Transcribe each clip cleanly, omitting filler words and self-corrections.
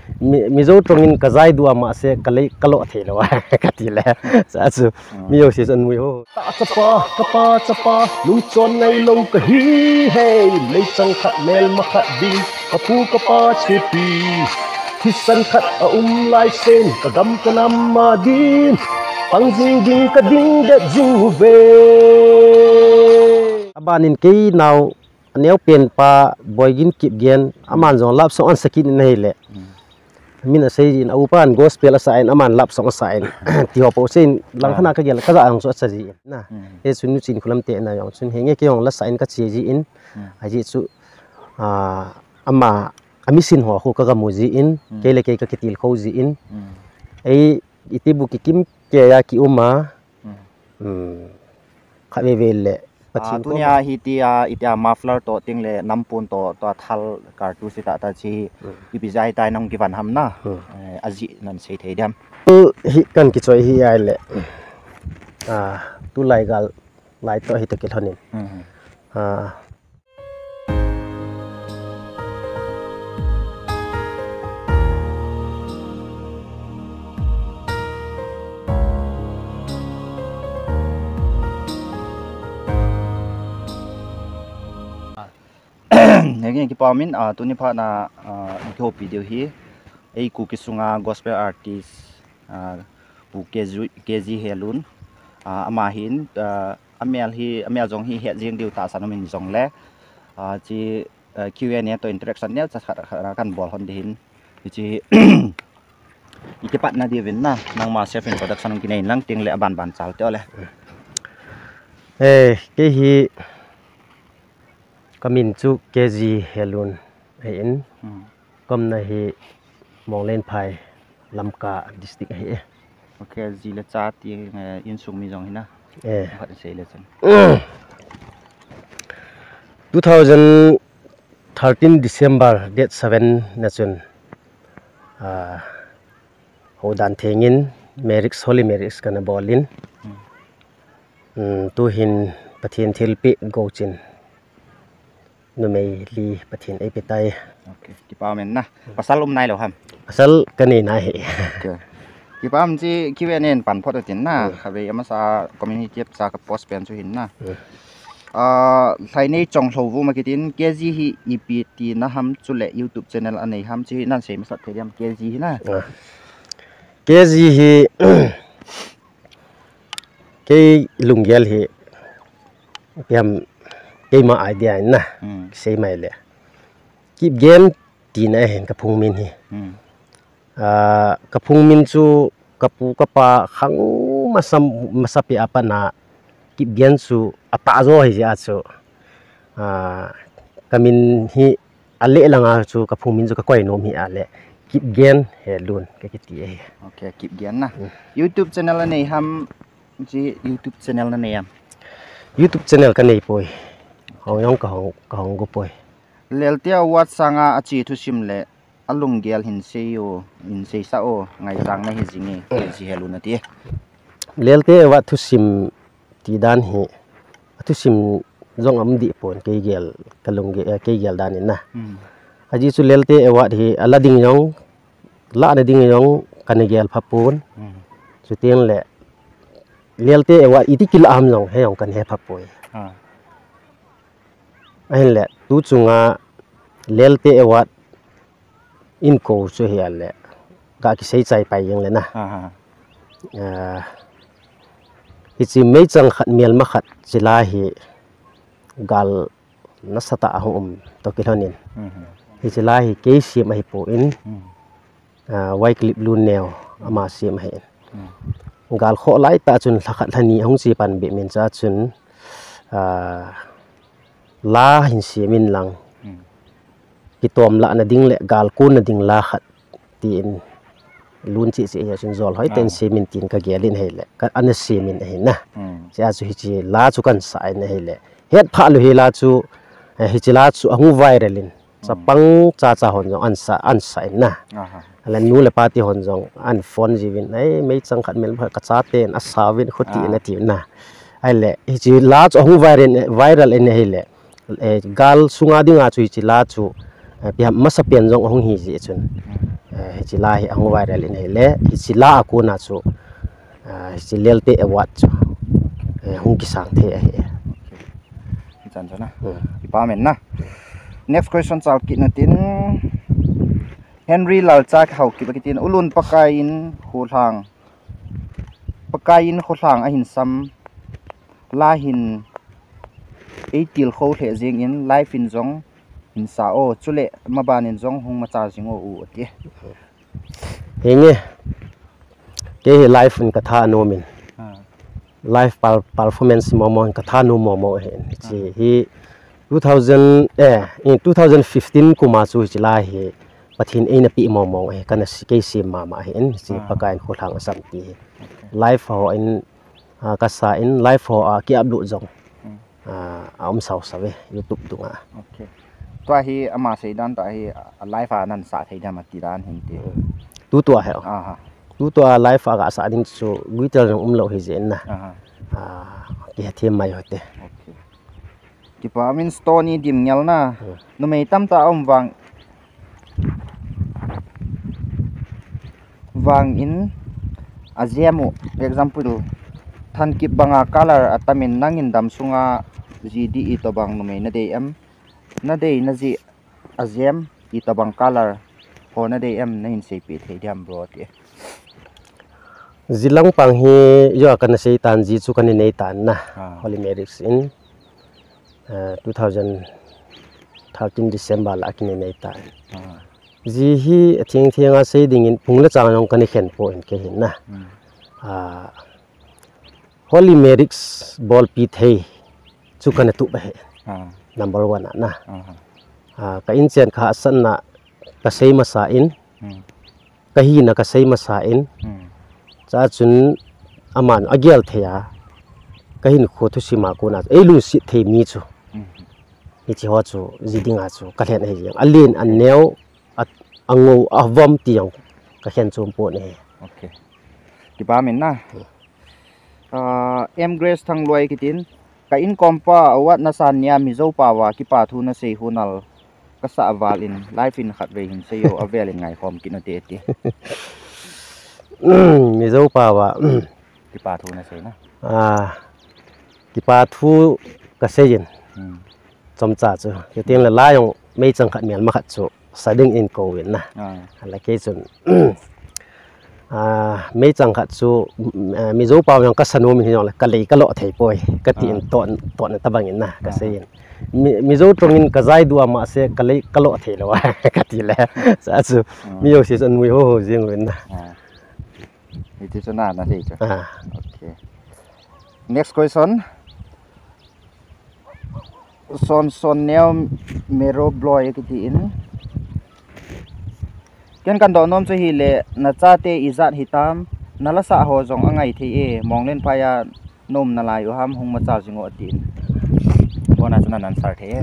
mizo tongin kazai dua ma se kalai kalo the lo ka ti le sa chu mi yo se san mui ho ta chapa lung chon ngai long ka hi hey lei chang khat mel ma khat ding ka pu ka pa che pi thi san khat a lai sen ka gam ka nam ma din pang jing ding ka ding de jing ve abanin ke now aneu pen pa boygin kip gen aman jong lap so an sakin nei le min sei in upan gospel asain aman lap song asain ti ho po sin lang khana ka gel ka ang so asaji na e sunu chin khulam te na yong sun henge ke yong la sain ka chi ji in aji chu ama amisin ho ko ka muji in ke le ke ka kitil kho ji in ei itibu ki kim ke ya ki uma khabe vele tunia hitia itia muffler to tingle nampun to thal kartu sita ta chi ibizai tai nong givan hamna aji nan sei theidiam hi kan ki choi hi ai le tu lai gal lai to hi to ke thonin Ngen ki pamin tuni pha na ko video hi ei ku kisunga gospel artist bu keji helun ama hin amel jong hi het jing diu ta sanomin jong le chi Q&A to interaction ne cha kan bol hon din chi ikipat na divin na nang ma chef in production ki nei lang ting le ban chal te ole ke hi kamin chu keji helun in kom na hi monglen phai lamka district hi okay ji la cha ti in sung mi jong hina hat sei le chen 2013 December date 7 na chun ho dan thengin merix holy merix kana bolin tu hin pathian thilpi gochin numei li pathian ai petai okay ki pa men na pasal nai lo ham pasal kani na he okay ki pam ji Q&A pan phot tin na khabe amasa community sa ka post pen chu hin na thainei chong hlowu marketing kg hi ept na ham chule YouTube channel anei ham chi nan sei masat theriam kg hi na kg hi ke lunggel hi piam ke ma idea na sei mai le kip gen ti na hen ka phung min hi ka phung min chu kapu kapa khang masapi apa na kip gen su ata zo hi ja chu kamin hi ale langa chu ka phung min chu ka koi nom hi ale kip gen he lun ka ki ti okay kip gen na YouTube channel anei ham ji YouTube channel na nei am YouTube channel ka nei poi hong yong ka hong go poi leltia wat sanga achi thu sim le alung gel hin seyo in sei sa o ngai jang na hi jinge ji helu na ti lelte wa thu sim ti dan hi thu sim jong am di pon ke gel kalung ge ke gel dan na aji chu lelte wa hi alading yong la na ding yong kan gel phapun chu tiang le lelte wa iti kil am jong he yong kan he phapoi ai le tu chunga lelte ewat in ko chu hi ale ga ki sei chai pai yang le na ichi mei chang khat mel ma khat chila hi gal nasata ahum to kilonin ichila hi ke si mai po in wai clip lu neo ama si mai gal kho lai ta chun thakhat thani hong chi pan be men cha chun la hin si min lang ki tom la na ding le gal kun na ding la khat tin lun chi chi ya chun zol hoi ten si min tin ka gelin hele ka an si min he na cha chu hi chi la chu kan sai na hele het pha lu hi la chu hi chi la chu angu viralin sapang cha cha hon jong an sai na ala nu le pati hon jong an phone jiwin ai mei chang khat mel ka cha ten asawin khoti na ti na ai le hi chi la chu angu viral en hele gal sunga dinga chu chi la chu piam masa pen jong hong hi ji chun chỉ là hi ang viral in hele hi chỉ là aku na chu chỉ lelte award chu hung ki sang the he chan chana ipa men na next question chal ki na tin Henry Lalcha khau ki bakitin ulun pakain khulang a hin sam la hin eitil kho the jing in life in zong in sa o chule maban in zong hung ma cha jingo u ti henge ke life in katha no min life performance momo katha no momo he hi 2000 in 2015 kuma chu chila hi pathin eina pi momo he kana ke sim mama he en si pakain khulang asam ti life ho in kasa in life ho ki abdu zong sau sawe YouTube tunga okay tua hi ama seidan ta hi life nan sa thei dam ti dan hin ti tu tua he tu tua life aga sa ding chu guitar lo hi zen na ki hathim mai hote okay ti pa min stony dim nyal na no mei tam ta wang in aziamu example than ki banga color atamin nangin dam sunga gde to bang no mei na de em na de na ji aziam i to bang color ho na de em na in se pi thei diam bro ti zilang pang hi yo kan sei tan ji chu kan nei tan na holy merits in 2013 December la kin nei tan ji hi thing a sei ding in pungla chang nong kan khen po in ke hin na holy merits ball pi thei chu kan tu ba he number 1 na ka in chen kha san na ka sei ma sa in ka hi na ka sei ma sa in cha chun aman agial theya ka hin kho thu sima ko na e lu si the mi chu ni chi ho chu jidinga chu ka hlen he alin an neu ango avom tiang ka hen chum po ne okay ti ba min na em grace thang loi kitin ka in kompa awat na san nia mi zo pa wa ki pa thu na sei hunal ka sa wal in life in khat ve hin se yo avel in ngai khom kin te ti mi zo pa wa ki pa thu na sei na ki pa thu ka seyin chom cha chu ke teng la la yong mei chang khat mial ma khat chu sading in ko win na la ke chun mei chang khat chu mi zo pa yong ka sanu mi yong la ka lei ka lo thei poi ka ti in ton ta bang in na ka seyin mi zo trong in ka zai du ma se ka lei ka lo thei lo ka ti le sa chu mi yo si san mi ho ho jing win na itu chana na sei chu okay next question son neo mero bloy ki in ken kan do nom che hi le na cha te izat hitam nala sa ho jong angai the e monglen phaya nom na lai ham hung ma cha jingo tin bona chana nan sar the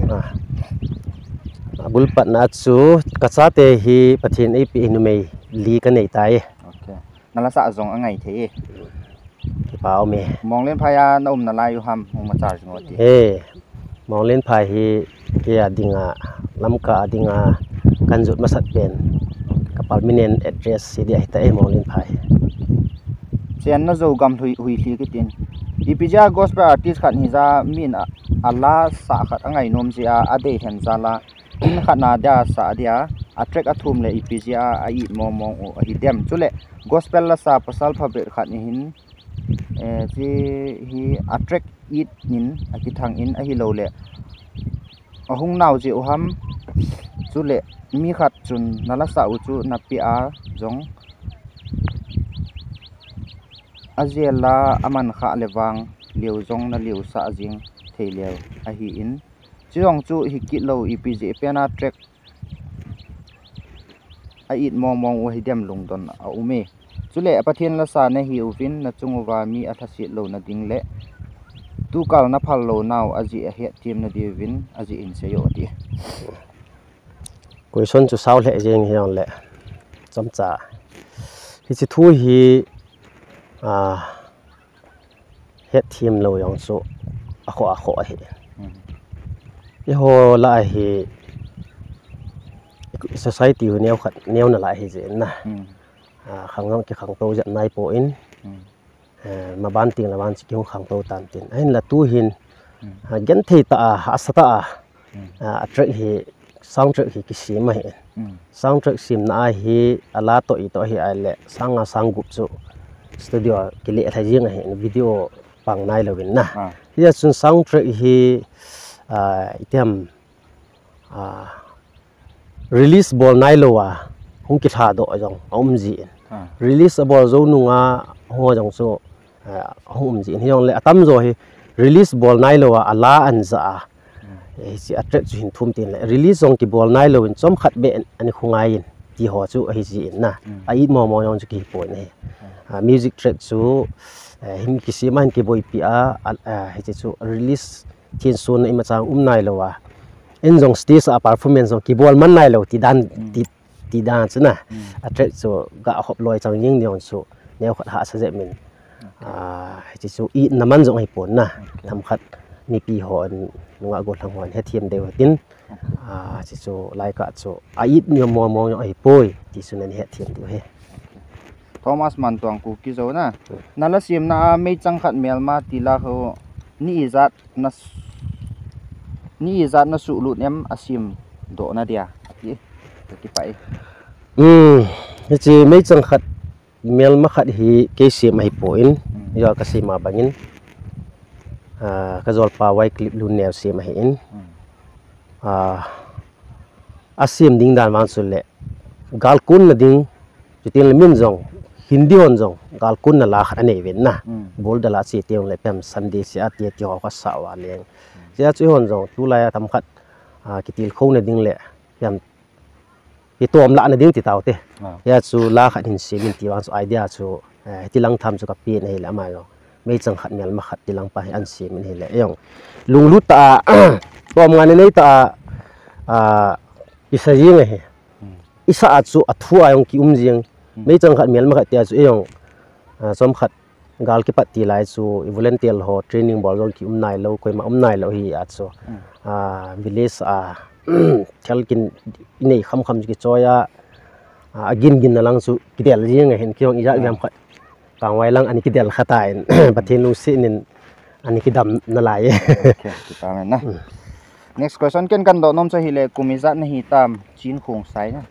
bul pat na chu ka cha te hi pathin ei pi nu mei li ka nei tai okay nala sa jong angai the e ki pao me monglen phaya nom na lai ham hung ma cha jingo tin monglen phai hi ke adinga lamka adinga kanjut masat pen permanent address sidi ai ta monglen phai chen na zo gam hui hli ki tin ipija gospel artist khat hi za min ala sa khat angai nom ji a ade hen zala in khana da sa dia atrek athum le ipija a I momong o hi dem chule gospel la sa pasal phabe khat ni hin ji hi atrek it nin akithang in a hi lo le ahung naw ji oham chule mi khat chun nala sa u chu na pi a jong azela aman kha lewang liu jong na liu sa jing theileu a hi in chiong chu hi ki lo ipj pena track a it momong o hi dem lungdon a ume chule apathian la sa na hi uvin na chungwa mi athasi lo na ding le tu kal na phal lo naw aji a he team na divin aji in se yo ti question chu saw le jeng hiang le chamcha hi chi thu hi het team lo yong chu a kho hi i ho la hi society hu neo khat neo na la hi je na khangam ki khang to ja nai po in ma ban ting la ban chi ki khang to tan tin ain la tu hin gen thei ta asata attract hi soundtrack hi ki sim mai soundtrack sim na hi ala to I to hi ale sanga sangup chu studio ki le thai jing hi video pang nai lo win na ya sun soundtrack hi item release ball nai lo wa hung ki tha do jong ji release ball zo nunga ho jong so ji hi jong le atam zo hi release ball nai lo wa ala an za si attract hin thum tin le release jong ki ball nai lo in chom khat be ani khungai in ti ho chu hi ji na ai mo mo jong ki point nei music track chu him ki si man ki boy pi hi chu release tin sun I ma chang nai lo wa in jong stage performance jong ki ball man nai lo ti dan chuna attract so ga hop loi chang ying niong chu neo khat ha sa je min hi chu I naman jong hi pon na tham khat mi pi ho nunga go thang hon he thiam deu tin chi chu lai ka chu ai ni mo mo ai poi ti sunan he thiam deu he Thomas man tuang ku ki zo na nala sim na me chang khat mel ma ti la ho ni izat na su lut em asim do na dia ki pai chi me chang khat mel ma khat hi ke sim ai po in yo ka si ma bangin ka zol pa wai clip lu ne sim ai in asim ding dan wan su le gal kun na ding chutin le min jong hindi hon jong gal kun na la khat ane ven na bol da la chi teong le pem sunday si atia ti ho ka sa wa leng sia chu hon jong tu la ya tam khat kitil kho na ding le pem ti tom la na ding ti taw te ya chu la khat hin si min ti wan chu idea chu ti lang tham chu ka pi nei la ma yo me chang khat mel ma khat ti lang pa an si min he le yong lung lu ta tom nga nei ta isa jing he isa chu athu ayong ki jing me chang khat mel ma khat tia chu yong som khat gal ki pat ti lai chu volunteer ho training bol jong ki nai lo koi ma nai lo hi at so village thel kin nei kham ki choya agin gin na lang chu ki del jing hen ki yong ija yam khat kang wai lang ani ki del khata in pathin lu si nin ani ki dam na lai okay ki ta na next question ken kan do nom cha hi le kumizat na hi tam chin khong sai na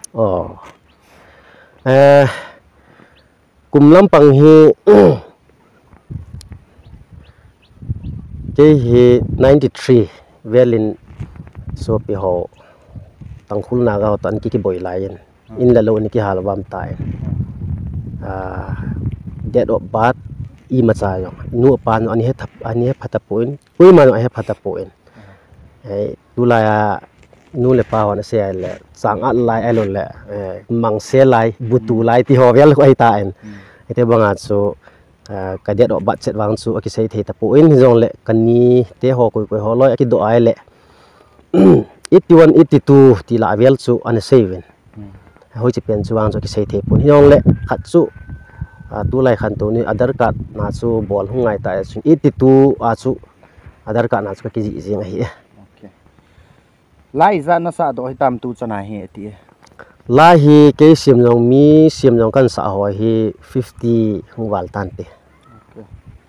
kum lampang hi ke hi 93 velin so pi ho tangkhul na ga tan ki boy lain in la lo ni ki halwam tai dead of bat I ma cha yo nu pan ani he thap ani he phata point pui ma he phata point tu la nu le pa wan se le sang at lai elo le mang se lai butu lai ti ho vel ko ai ta en ite banga so ka dead of bat set wang su aki sei thei ta point jong le kani te ho koi ho loi aki do ai le 81 82 ti la vel chu an 7 hoi chi pen chuang chu ki sei thei pun hiong le khat chu tu lai khan to ni other card na chu bol hungai ta 82 chu other card na chu ki ji jing hi okay lai za na sa do hitam tu chana he ti la hi ke sim jong mi sim jong kan sa ho hi 50 huwal tan te okay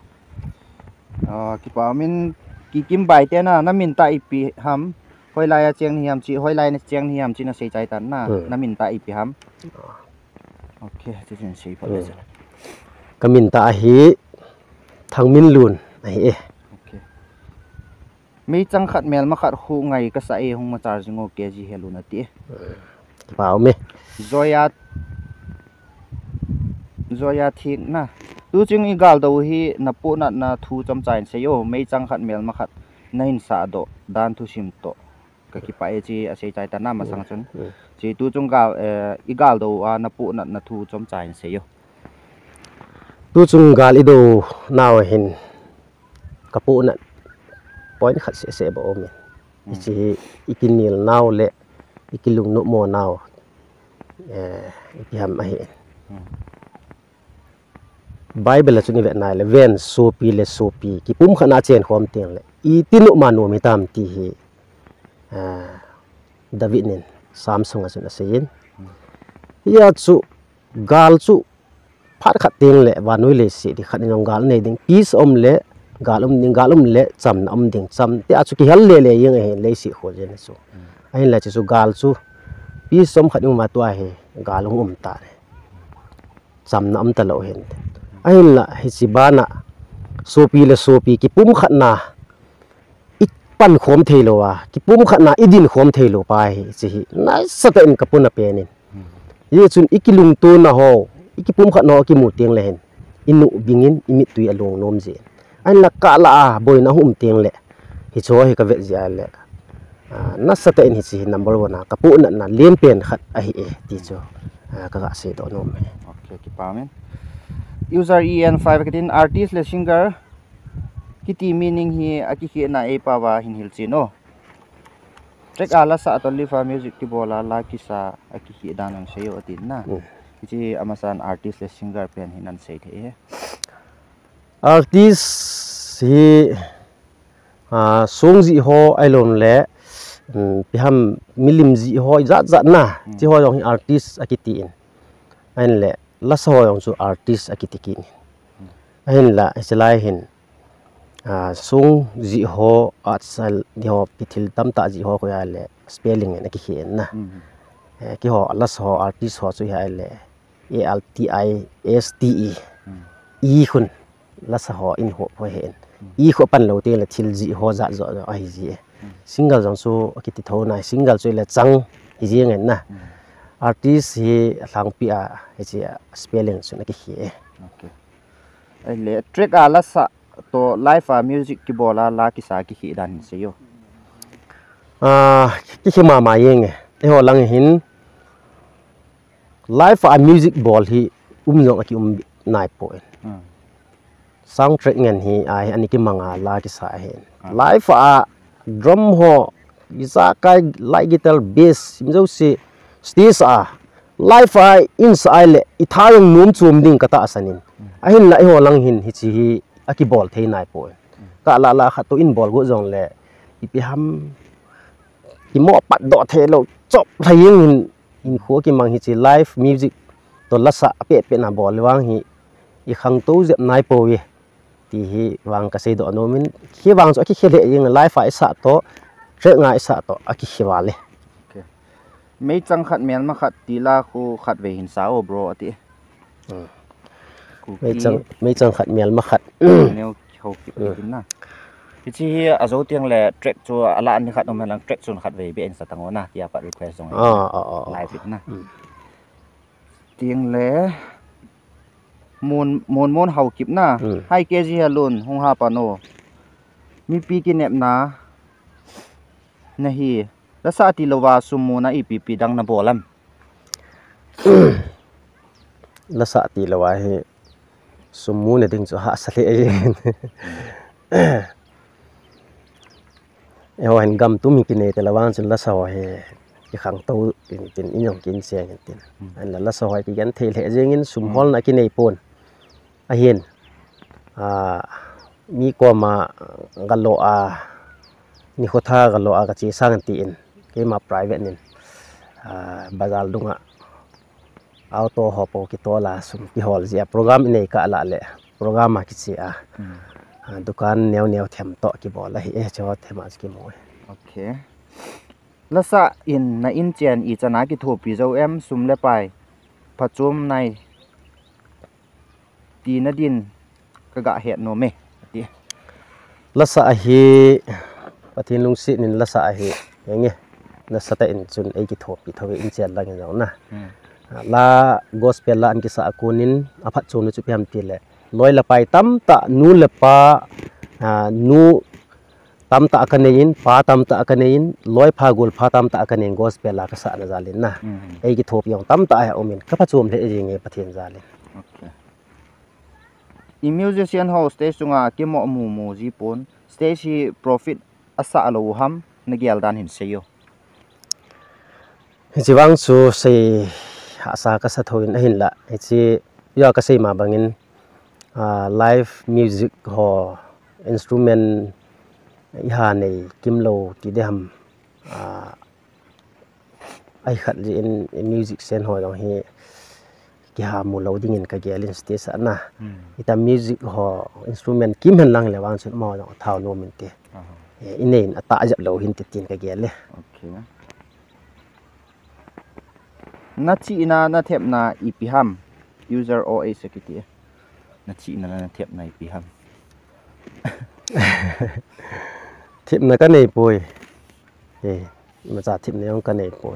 ki pa min ki kim bai te na min ta ipi ham hoi lai a cheng ni ham chi hoi lai na cheng ni ham chi na sei chai tan na min ta ipi ham okay chi chen sei pa le kamin ta hi thangmin lun ai okay mi chang khat mel ma khat khu ngai ka sa e hung ma char jingo kg helun ati pau me zoya thik na tu ching I gal do hi na pu na thu cham chain se yo me chang khat mel ma khat nain sa do dan thu sim to ka ki pa e chi a sei chai ta na ma sang chun chi tu chung gal I gal do na pu na thu cham chain se yo tu chung gal ido naw hin kapu na point khat se ba om chi ikinil naw le ikilung no mo naw ikiham ai bible la chuni ve na le ven sopi ki pum khana chen khom teng le I tinu manu mi tam ti hi david nin Samsung asun asin ya chu gal chu phát khát tiếng lệ và nuôi lệ sĩ thì khát những gal này đừng peace lệ gal lệ chăm đừng chăm thì achu ki hal lệ lệ yang ấy lệ sĩ khổ dân số anh là chu gal chu peace khát những mà tua he gal ta chăm ta lộ hen anh là hi si bana sopi ki pum khát na ít pan khom thề lo à ki pum khát na idin khom thề lo pa hi chi na sát in kapuna penin ye chun ikilung tu na ho ikipum khat no ki mu tiang le hen inu bingin imi tui along nom je an la ka la boy na hum tiang le hi cho hi ka ve ja le na sata in hi chi number 1 ka pu na lem pen khat a hi e ti cho ka ga se do nom okay ki pamen user en5 katin artist le singer kiti meaning hi aki na e pa wa hin hil chino trek ala sa to lifa music ki bola la ki sa aki danang sayo atin na ji amasan artist le singer pen hinan sei the artist hi song ji ho ailon le piham milim ji ho zat na ji ho yong artist akiti in an le la so yong chu artist akiti ki an la selai hin song ji ho atsal di ho pithil tam ta ji ho ko ya le spelling en ki hi na ki ho la so artist ho chu ya le ALTISTE e khun la sa ho in ho pho hen e kho pan lo te la thil ji ho za zo ai ji single jong so akiti tho na single chu le chang hi ji ngen na artist hi thlang pi a hi chi spelling chu na ki hi okay ai le track ala sa to live music ki bola la ki sa ki hi dan se yo ki hi ma yeng e ho lang hin live music ball hi jong aki nai po soundtrack ngen hi ai ani ki manga la ki sa hen live drum ho isa kai light guitar bass simjo si stage live inside le ithayong num chum ding kata asanin ahin la ho lang hin hi chi hi aki ball thei nai po ka la khato in ball go jong le ipi ham ki mo pat do the lo chop thayeng in kho ki mang hi chi live music to lasa pe na bol wang hi i khang to je nai po wi ti hi wang ka sei do no min khi wang so ki khele yeng live fa isa to tre nga isa to aki khiwale okay mei chang khat mel ma khat ti la khu khat ve hin sa o bro ati mei chang khat mel ma khat neu khau ki din na chi hi azo tiang le track chu ala an khat no man track chun khat ve be en sa tangona tia pa request jong live it na tiang le mon hau kip na hai kg halun hong ha pa no mi pi ki nep na nahi rasa ti lowa sumu na ipp dang na bolam lasa ti lowa he sumu ne ding chu ha sale ewan gam tu mi kine te lawang chun la saw he ki khang to tin inyong kin seng tin an la saw ki gan thei le jengin sum hol na ki nei pon a hian mi ko ma galo ni khotha galo ka chi sang ti in ke ma private nin bazal dunga auto hopo ki tola sum ki hol zia program nei ka la le program ki chi dukan neo them to ki bola hi cho thema ki mo okay lasa in na in chen I chana ki tho pi zo em sum le pai phachum nai ti na din ka ga het no me ti lasa hi pathin lung si nin lasa hi nge na sata in chun ei ki tho pi thowe in chen la nge na la gospel la an ki sa akunin aphat chum nu chu piam ti le loi la pai tam ta nu le pa nu tam ta akanein pa tam ta akanein loi pha gul pha tam ta akanein gospel la ka sa na zalin na ei ki thop yong tam ta ya omin ka pha chum le nge pathin zalin okay I musician host stage chunga ki mo mu ji pon stage hi profit asa alo ham na gyal dan hin seyo jiwang chu sei asa ka sa thoin hin la chi ya ka sei ma bangin live music ho instrument iha nei kimlo ti de ham ai khat ji in music sen hoi dong hi ki ha mu loading in ka gelin stage na ita music ho instrument kim hen lang le wang chut mo dong thau no min te inen ata ajap lo hin ti tin ka gel le okay na chi na na thep na ipiham user OA security na chi na na thep na ipiham thip na ka nei poi ma cha thip ne ong ka nei poi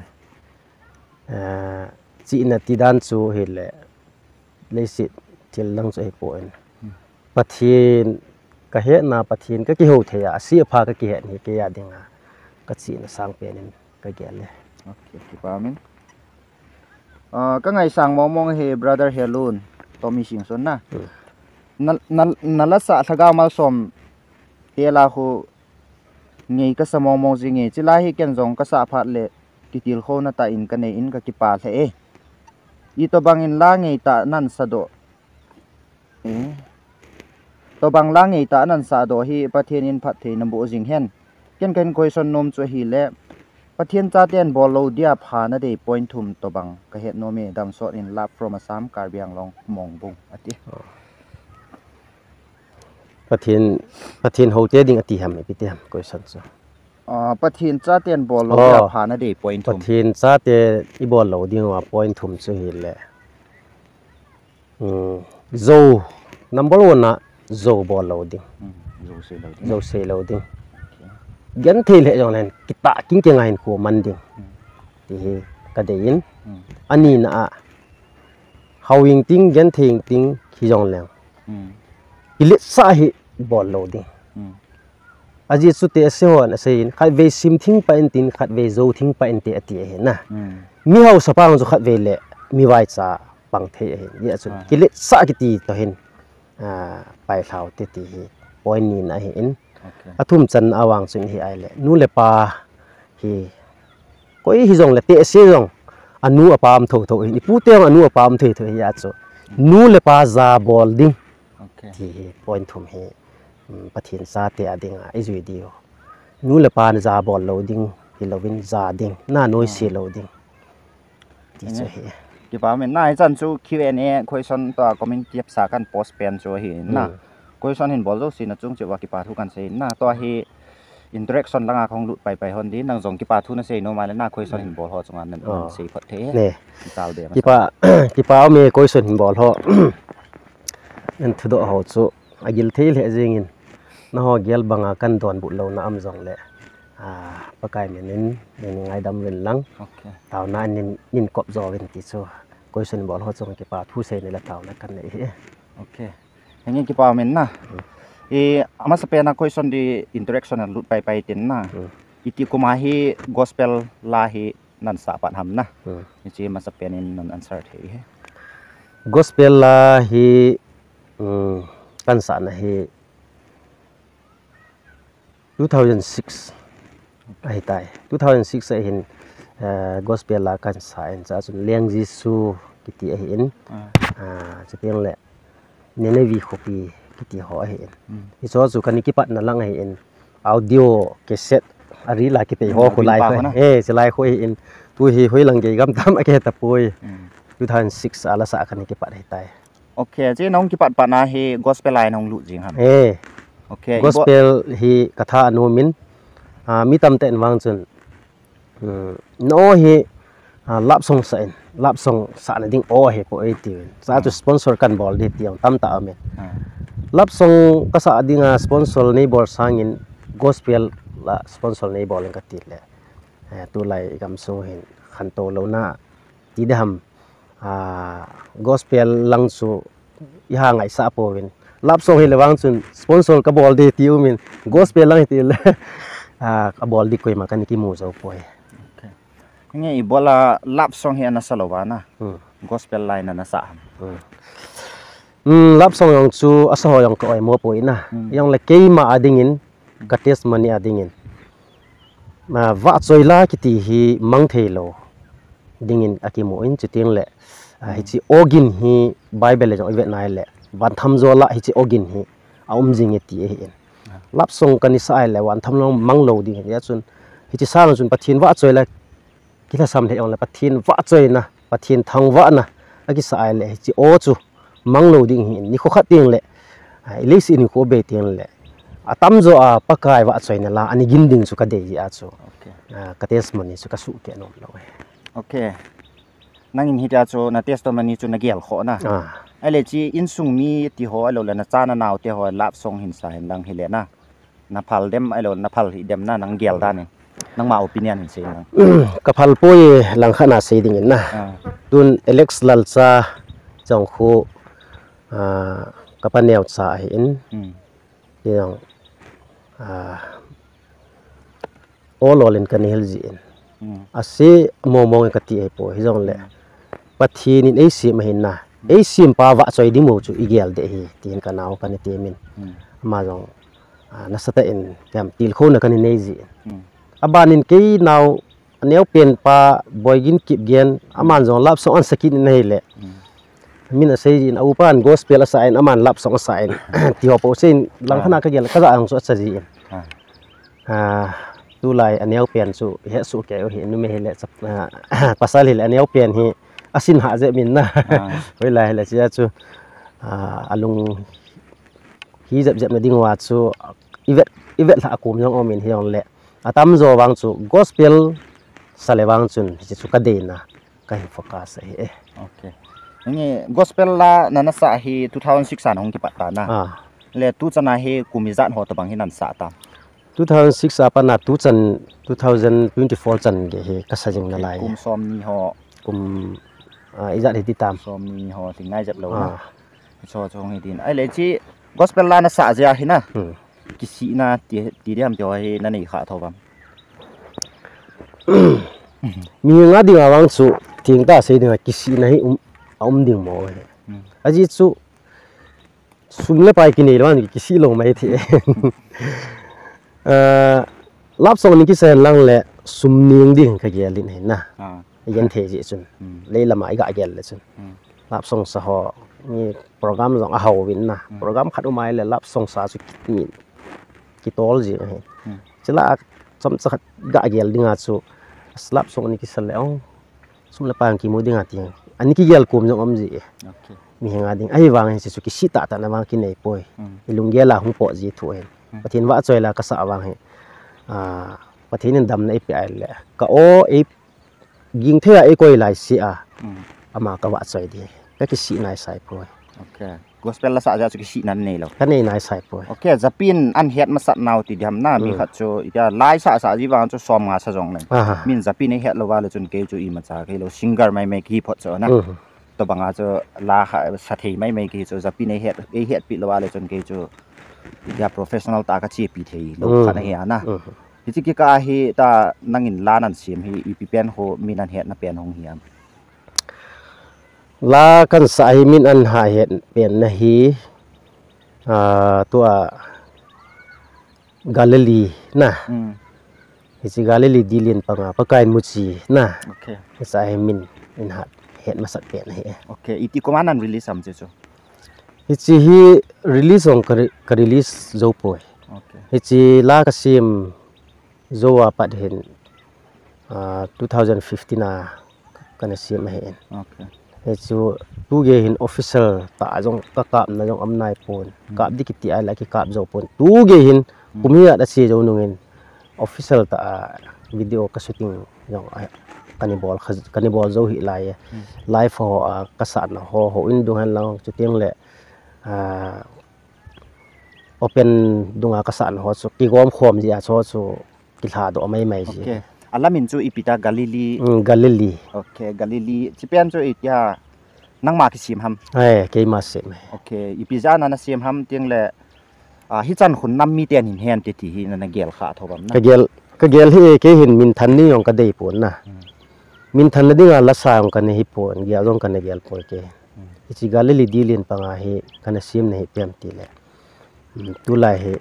chi na ti dan chu hi le sit til lang chu hi poi pathin ka he na pathin ka ki ho the ya si pha ka ki he ni ke ya dinga ka chi na sang pe nin ka gel le okay ki pa min ka ngai sang mong he brother helun Tommy Singson na nalasa thaga mal som tela khu ngei ka samong mong ji ngei chila hi ken jong ka sa phat le kitil kho na ta in ka nei in ka ki pa the e I to bang in la ngei ta nan sa do to bang la ngei ta nan sa do hi pathian in phat the na bo jing hen ken question nom chu hi le pathian cha ten bol lo dia pha na de point thum to bang ka het no me dam shot in lap from Assam Karbiang long mong bung ati pathin ho te ding ati ham pi te ham question so pathin cha ten bol lo dia pha na de point thum pathin cha te I bol lo ding wa point thum chu hi le zo number 1 na zo bol lo ding zo se lo ding gen the le jong len kita king ke ngain ko man ding ti ka de in ani na hawing ting gen thing ting khi jong leng ilit sa hi bol lo ding aji su te se hon se in khat ve sim thing pa in tin khat ve zo thing pa in te ati he na mi hau sa pang zo khat ve le mi wai cha pang the he ya chun ilit sa ki ti to hin pai thau te ti hi point ni na hi in athum chan awang chun hi ai le nu le pa hi koi hi jong le te se jong anu apam tho tho ni pu te anu apam the tho ya chu nu le pa za bol ding thì point thum he pathin sa te ading a izui dio nu le pan za bol loading hi lovin za ding na noi se loading ti che he ki pa men nai chan chu Q&A question to comment tiap sa kan post pen chu hi na question hin bol zo sin na chung che wa ki pa thu kan se na to hi interaction langa khong lut pai hon di nang jong ki pa thu na se no ma le na question hin bol ho chung an se phat the ne tal de ki pa me question hin bol ho en thudo ho chu agil thei le jingin na ho gel banga kan don bu lo na am jong le pakai menin ning ngai dam wen lang taw na nin kop zo wen ti chu question bol ho chong ki pa thu se ne la taw na kan nei he okay hengin ki pa men na ama sa pena question di interaction an lut pai tin na iti kuma hi gospel la hi nan sa pan ham na chi ma sa penin nan answer the he gospel la hi kan sa na hi 2006 ai tai 2006 ai hin gospel la kan sa en cha chun leng jisu kiti ai in chepeng le nene vi khopi kiti ho ai in I so chu kan ki pat na lang ai in audio cassette ari la ki pe ho khu lai kho se lai kho in tu hi hoi lang ge gam tam ake ta poi 2006 ala sa kan ki pat ai tai okay je nong ki pat pa na he gospel line nong lu jing ham okay gospel hi katha anu min mi tam ten wang chun no hi lap song sa na ding o he po 18 sa to sponsor kan bol di tiang tam ta amen lap song ka sa dinga sponsor neighbor sangin gospel la sponsor neighbor ka ti le tu lai gam so hin khan to lo na ti dam gospel lang su ya ngai sa po win lap song hi lewang chun sponsor ka bol de tiu min gospel lang ti le ka bol di koi ma kan ki mu zo poi nge ibola lap song hi ana salowa na gospel line ana sa lap song yong chu asa ho yong ko ai mo poi na yong le ke ma adingin ka test mani adingin ma va choila ki ti hi mang thelo dingin akimo in chiting le hi chi ogin hi bible le jong ivet nai le wan tham zo la hi chi ogin hi aum jing ti hi in lap song kan ni sai le wan tham long mang lo ding ya chun hi chi sa chun pathin wa choila kita sam le ong la pathin wa choi na pathin thang wa na aki sai le chi o chu manglo ding hi ni kho khat ting le le si ni ko be ting le atam zo a pakai wa choi na la ani gin ding chu ka de ya chu ka testimony chu ka su ke nom lo okay nangin hi ta chu na testimony chu na gel kho na ai le chi in sung mi ti ho lo la na cha na naw te ho lap song hin sa hin lang hi le na phal dem ai lo na phal hi dem na nang gel da ni nang ma opinion hin se nang ka phal poi lang khana se ding na tun alex lalcha chong khu ka paneu cha in yang ololin kan hel ji in ase momong ka ti ai po hi jong le pathin in ac mahin na ac pa wa choi di mo chu igel de hi tin ka naw kan ti min ma jong na sata in kam til kho na kan nei ji abanin ke naw aneu pen pa boygin kip gen aman jong lap so an sakin nei le min a sei in upan gospel a sain aman lap song sain ti ho po sin lang khana ka gel ka za ang so cha ji tu lai aneu pen chu he su ke hi nu me hele pasal hi aneu pen hi asin ha je min na oi lai le chia chu alung hi jap jap na ding wa chu ivet la akum jong omin hi ong le atam zo wang chu gospel salewang chun chu ka de na ka hi focus he okay nge gospel la nana sa hi 2006 an hong ki patta na le tu chana he kumizat ho tabang hinan sa ta 2006 apa na tu chan 2024 chan ge he ka sajing na lai kum som ni ho kum izat hi ti tam som ni ho singai jap lo na cho chong hi din ai le chi gospel la na sa ja hi na ki si na ti diam jo hi na nei kha thawam mi nga ding awang chu ting ta sei ding ki si na hi ding mo he aji chu sumle pai ki nei ran ki si lo mai thi lap song ni ki sen lang le sum ning ding ka gelin he na yen the ji chun le lama i ga gel le chun lap song sa ho ni program jong a haw win na program khat umai le lap song sa chu ki tol ji he chila chom cha ga gel dinga chu slap song ni ki sal le ong sum le pang ki mo dinga ti ani ki gel kum jong om ji okay mi nga ding ai wang he chu ki si ta ta na wang ki nei poi ilung gela hung po ji thu he pathin wa choi la ka sa wang he pathin dam na ipi ai le ka o e ging the ai koi lai si ama ka wa choi di ka ki si nai sai poi okay gospel la sa ja chu ki si nan nei lo ka nei nai sai poi okay zapin an het ma sat naw ti diam na mi khat chu ita lai sa ji wang chu som nga sa jong nei min zapin e het lo wa le chun ke chu i ma cha ke lo singer mai mai ki phot cho na to banga chu la sa thei mai ki chu zapin e het pi lo wa le chun ke chu ya professional ta ka chi pi thei lo khana he na hi ki ka hi ta nangin lanan sim hi ipi pen ho minan het na pen hong hiam la kan sai min an ha het pen na hi tua Galilee na hi chi Galilee dilin panga pakain muchi na okay sai min in ha het masat pen hi okay iti komanan release am chu hi hi release ong ka release zo poi okay hi la ka sim zo wa pat hin 2015 na kana sim hen okay chu tu ge hin official ta jong ka kap na jong amnai pon kap dikiti ai la ki kap zo pon tu ge hin kumia da se jo nungin official ta video ka shooting jong kanibol zo hi lai live ho ka sa na ho in dung han lang chu tiang le open dunga ka sa na ho chu ki gom khom ji a cho chu ki tha do mai ji okay alamin chu ipita Galilee okay Galilee chipian chu itia nang ma ki sim ham ai ke ma se okay ipiza na sim ham tiang le hi chan khun nam mi ten hin hen ti ti hi na gel kha thobam na ka gel hi ke hin min than ni yong ka dei pon na min than na dinga la sa yong ka ne hi pon gya jong ka ne gel pon ke ichi Galilee dilin panga hi kana sim ne hi pem ti le tu lai he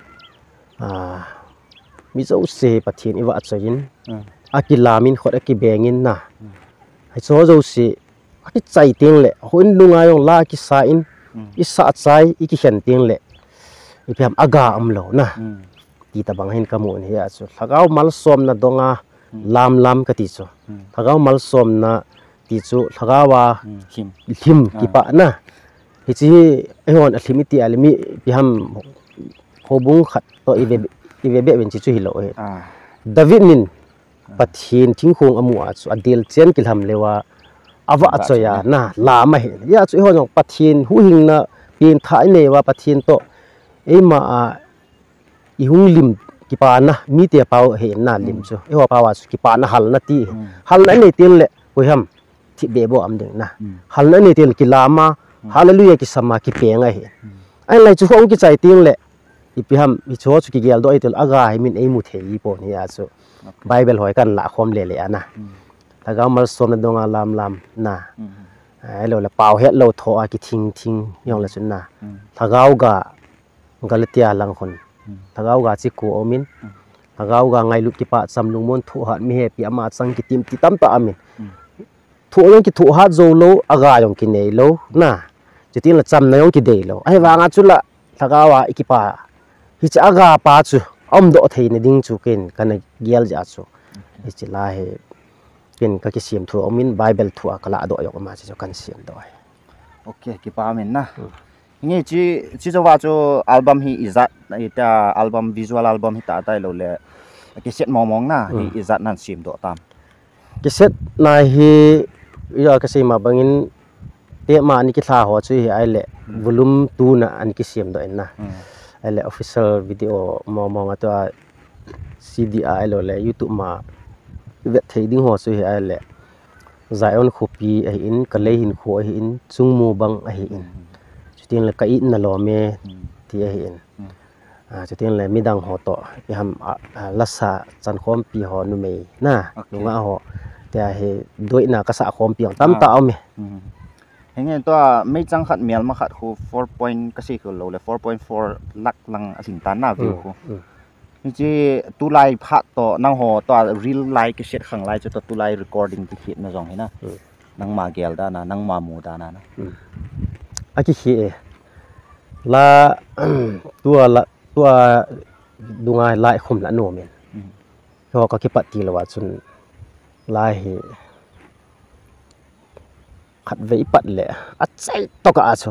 mi zo se pathin iwa chain akilamin khot aki bengin na hai so zo se aki chai ting le hun lunga yong la ki sa in i sa chai i ki hen ting le i pem aga am lo na ti ta bang hin kamun hi a chu thagau mal som na donga lam ka ti chu thagau mal som na ti chu thagawa him ki pa na hi chi ehon athimiti alimi piham hobung khat to ive be ben chi chu hilo he david nin pathin thingkhung amu a chu adil chen kilham lewa awa achoya na lama he ya chu ehon pathin hu hing na pin thai ne wa pathin to ema a ihung lim ki pa na mi te pau he na lim chu e ho pawa chu ki pa na hal na ti hal na ne tin le hoi ham thi be bo am ding na hal na ne tin ki lama hallelujah ki sama ki pe nga he ai lai chu hong ki chai ting le ipi ham i cho chu ki gel do itel aga hi min ei mu the i po ni ya chu bible hoi kan la khom le le ana tagaw mal som na donga lam na ai lo la pau het lo tho a ki thing yong la chun na tagaw ga galatia lang khon thagau ga chi ko omin thagau ga ngai lu ki pa chamlung mon thu hat mi he pi ama chang ki tim ti tam ta amin thu yong ki thu hat zo lo aga yong ki nei lo na chitin la cham na yong ki dei lo ai wanga chula thagau wa ikipa hi cha aga pa chu om do thei ne ding chu ken kana gial ja chu hi chi la he ken ka ki siam thu omin bible thu akala do yok ma chi kan siam do okay ki pa men na nghe chi cho wa cho album hi izat ita album visual album hi ta tai lo le ki set mong na hi izat nan sim do tam ki set na hi ya ka sei ma bangin te ma ni ki tha ho chu hi ai le volume 2 na an ki sim do en na ai le official video mong ato cd ai lo le youtube ma ve thei ding ho chu hi ai le zion copy ai in ka le hin kho ai in chungmu bang ai in tin la kai na lo me ti a hin tin la midang ho to pi ham lasa chan khom pi ho nu me na lunga ho te he doi na ka sa khom pi tam ta me henge to me chang khat mial ma khat khu 4 point ka si ko lo le 4.4 lak lang asing tan na view ko ji tu lai phat to nang ho to real lai ke set khang lai to tu lai recording ti khit na jong he na nang ma gel da na nang ma mu da na aki hi la tua dunga lai khum la no men ho ka ki pati lawa chun lai hi khat vei pat le a chai to ka acho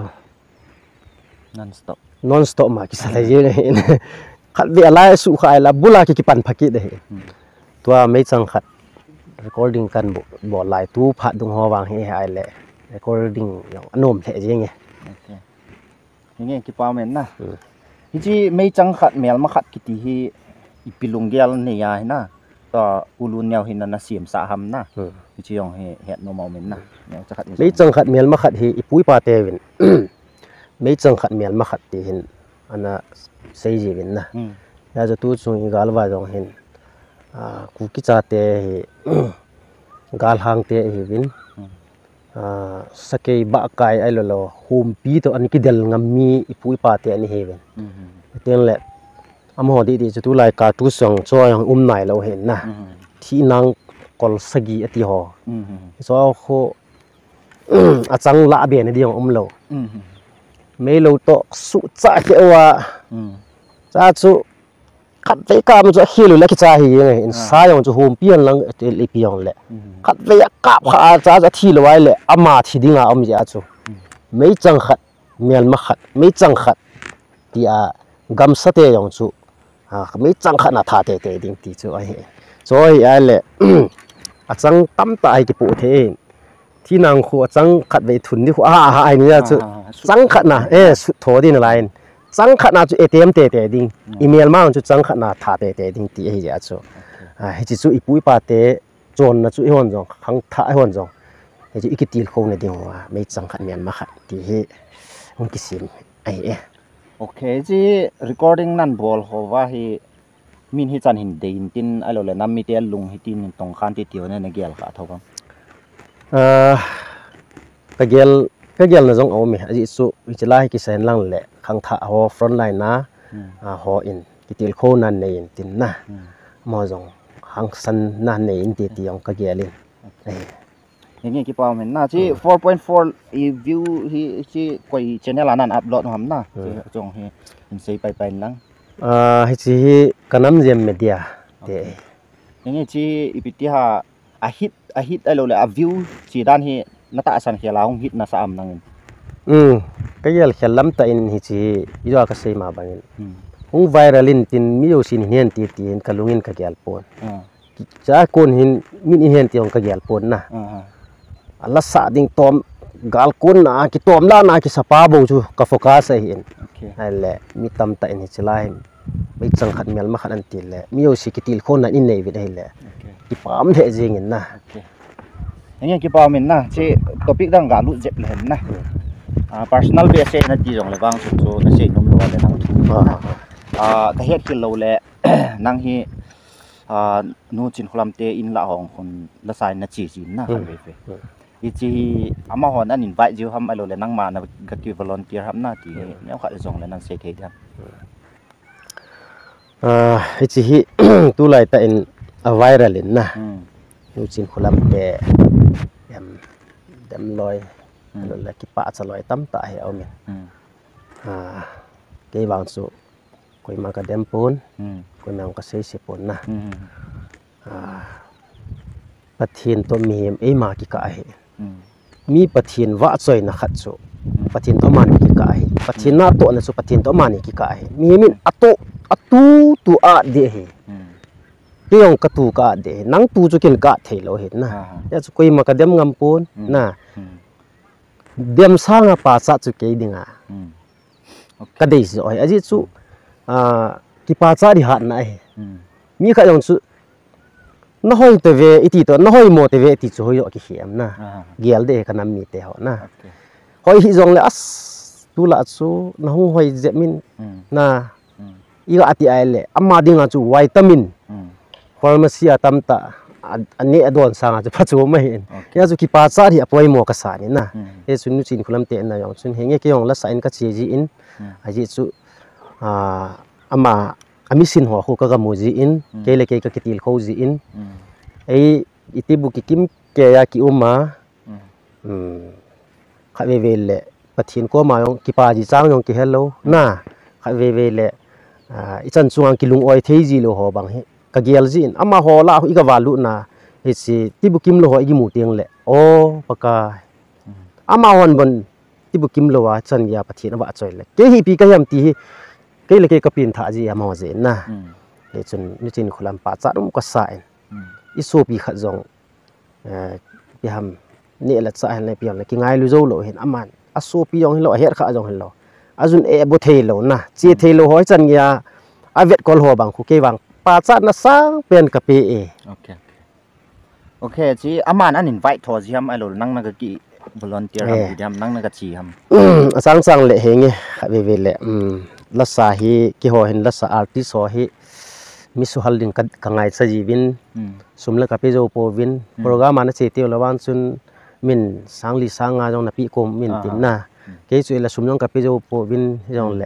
non stop ma ki sala je ne khat ve lai su khai la bula ki pan phaki de tua me chang khat recording kan bo lai tu phat dung ho wang he ai le recording yong anom the je nge nghe ki pa men na hi mei chang khat mel ma khat ki ti hi ipilung gel ne ya na to ulun yaw hin na sim sa ham na chi yong he het no mo men na mei chang khat mel ma khat hi ipui pa te win mei chang khat mel ma khat ti hin ana sei ji win na ya za tu chung i gal wa jong hin ku ki cha te hi gal hang te hi win sakei ba kai ai lo hum pi to an ki del ngami ipui pa te ani heven ten le amho di chu lai ka tu song choi nai lo hen na thi nang kol sagi ati ho so kho achang la be ne diong lo me lo to su cha ke wa cha chu khat ve ka mu chu hilu la ki cha hi nge in sa yong chu hum pian lang li piong le khat ve ka kha cha cha thi lo wai le ama thi dinga om ja chu mei chang khat mial ma khat mei chang khat ti a gam sa te yong chu mei chang khat na tha te ding ti chu ai so ai le a chang tam ta ai ki pu the thi nang khu a chang khat ve thun ni khu ai ni chu chang khat na tho din line chang khat na chu atm te ding email ma chu chang khat na tha te ding ti ai ja chu hi chi chu ipui pa te chon na chu hon jong khang tha hon jong hi chi ikitil kho na ding wa mei chang khat mian ma khat ti hi ong ki sim ai okay ji recording nan bol ho wa hi min hi chan hin de in tin alo le nam mi te lung hi tin tong khan ti tio na gel kha thawang ka gel na jong au me aji su chi lai ki sen lang le khang tha ho front line na ho in kitil kho nan nei in tin na mo jong hang san na nei in ti ti ong ka gelin nghe ki pa men na chi 4.4 i view hi chi koi channel anan upload ham na chong hi in sei pai pai lang hi chi kanam jem media te ยังไงจีอีพิธีฮะอาฮิตไอ้เราเลยอาวิวจีด้านที่นัตตาสันเขียลาหงฮิตน่าสามนัง cái gì là làm ta in hi chi iwa ka sei ma bangin อืม hung viralin tin mi yo sin hian ti ti in kalungin ka gyal pon อ่า cha kon hin min hian ti ong ka gyal pon na อ่า alla sa ding tom gal kon na ki tom la na ki sapa bo chu ka focus ai in โอเค alle mi tam ta in hi chlai mai chang khat mel ma khat an til le mi yo si ki til khon na in nei vid ai le โอเค ki pam the jing in na โอเคยังไงกี่ปอมินนะจีท็อปิกดังกาลุเจ็บเลยนะpersonal base นะจีจงเลยบางสุดโซนะเสียนุ่มตัวเลยนั่งถูก็เฮ็ดขึ้นเราแหละนั่งฮีนู่นจินคุลัมเตอินละห้องคนละสายนะจีจินนะกันเว้ยอีจีอามาหอนอันอินไว้จิวทำไอ้เราเลยนั่งมานะก็คือ volunteer ทำหน้าที่เนี่ยเขาจะจงเลยนั่งเสียเทียน chi hi tu lai ta in a viral in na อืม nu chin khulam te dem loi lo la ki pa cha loi tam ta he au min อืม ke bang su koi ma ka dem pon อืม koi ma ka sei se pon na อืม pathin to mi em e ma ki ka he อืม mi pathin wa choi na khat su pathin to man ki ka he pathin na to na su pathin to man ki ka he mi min ato atu tu a de he อืม tiong ka tu ka de nang tu chu kin ka thei lo he na ya chu koi ma ka dem ngam pon na อืม dem sanga pa cha chu ke dinga อืม ka dei zo ai aji chu ki pa cha ri hat na he อืม mi kha yong chu na hoi te ve iti to na hoi mo te ve ti chu hoi yo ki hiam na อ่า gial de kanam mi te ho na โอเค hoi hi zong le as tu la chu na hu hoi je min อืม na อืม iga ati ai le amma dinga chu vitamin อืม pharmacy atam ta ani adon sanga chu phachu ma hin ya chu ki pa cha ri apoi mo ka sa ni na อืม e chu nu chin khulam te na yong chun henge ke yong la sain ka chi ji in aji chu ama ami sin ho khu ka ga mo ji in ke le ke ka kitil kho ji in อืม ei itibu ki kim ke ya ki uma อืม kha ve ve le pathin ko ma yong ki pa ji chang yong ki hello na kha ve ve le i chan chuang ki lung oi thei ji lo ho bang he ka gial ji in ama ho la i ga walu na he si tibu kim lo ho i mu tiang le o paka ama hon bon tibu kim lo wa chan ya pathin wa choi le ke hi pi ka yam ti ke le ke ka pin tha ji ama je na อืม le chun ni chin khulam pa cha dum ka sa in อืม iso pi khat zong pi ham ne la cha han le pi le ki ngai lu zo lo hin aman aso pi yong lo her kha jong lo azun e bo thei lo na chi thei lo hoi chan ya avet kol ho bang khu ke bang pa cha na sang pen ka pe e โอเคโอเคจีอามันอันอินไว้ทอจีฮัมไอโลนั่งนักกี่ volunteer ฮัมจีฮัมนั่งนักจีฮัม sang sang le henge ve ve le la sa hi ki ho hin la sa artist ho hi mi su hal din ka ngai sa ji win อืม sumla ka pe jo po win program ana che te lawan chun min sangli sanga jong na pi kom min tin na ke chu la sumjong ka pe jo po win jong le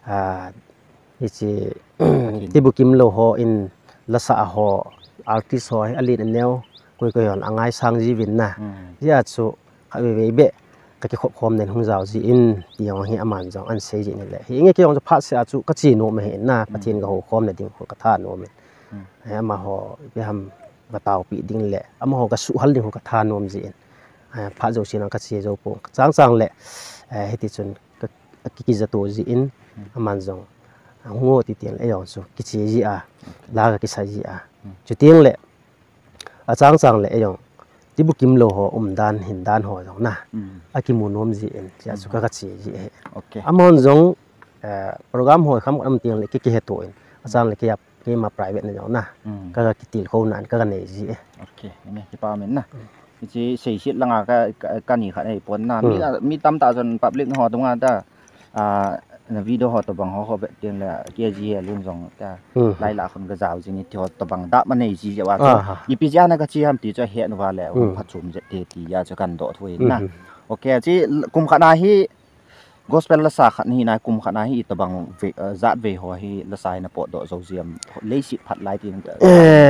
ichi tibu kim lo ho in la sa ho artist ho alin neo koi koi on angai sang ji win na อืม ya chu ka ve ve be ka ki khop khom nen hung zaw ji in tiang hi aman jong an sei ji ni le hi nge ke yong pha se chu ka chi no me he na pathin ga ho khom na ding ka tha no me ha ma ho be ham ba taw pi ding le ama ho ka su hal ding ho ka tha nom ji in pha jo sin ka chi jo po chang chang le he ti chun ka ki za to ji in aman jong ngo ti tiang le yong chu ki chi ji a la ga ki sa ji a chu tiang le a chang chang le yong tibu kim lo ho dan hin dan ho jong na อืม akimu nom ji en cha chu ka chi ji he โอเค amon jong program ho kham am tiang le ki he to in asang le ki ap ki ma private na jong na อืม ka ki til kho nan ka ne ji โอเคยังไงกี่ปามินนะจีสี่ชิดละงาก็หนีขันไอ้ปนนะมีตั้มตาจนปับเล็กหอตรงนั้นแต่วิดีโอหอตัวบังหอแบบเตียนเลยเกียร์จีเรื่องสองแต่ไล่ละคนก็จะเอาจริงที่หอตัวบังดับมันในจีจะว่าอีปีจ้านั่นก็จีฮัมตีจะเห็นว่าแล้วพัดชุมจะเตตียาจะกันโดดถ้วยนะโอเคจีกุมขนาดที่ gospel ละสาขันนี่นะกุมขนาดที่ตัวบังจัดเวหัวที่ละสายนะปอดโดดโซเซียมเลยสิพัดไล่ตีนแต่